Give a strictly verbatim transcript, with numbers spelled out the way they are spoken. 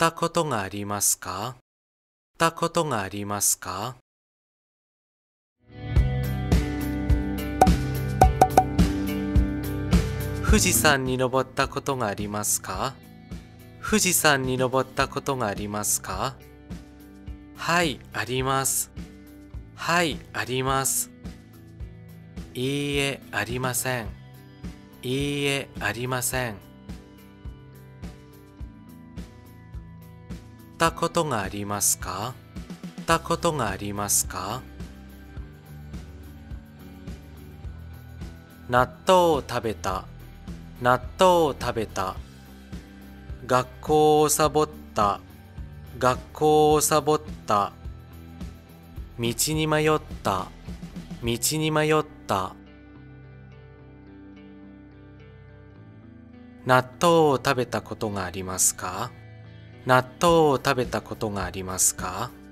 たことがありますか？たことがありますか？富士山に登ったことがありますか？富士山に登ったことがありますか？はい、あります。はい、あります。いいえ、ありません。いいえ、ありません。たことがありますか？たことがありますか？納豆を食べた。納豆を食べた。学校をサボった。学校をサボった。道に迷った。道に迷った。納豆を食べたことがありますか？納豆を食べたことがありますか？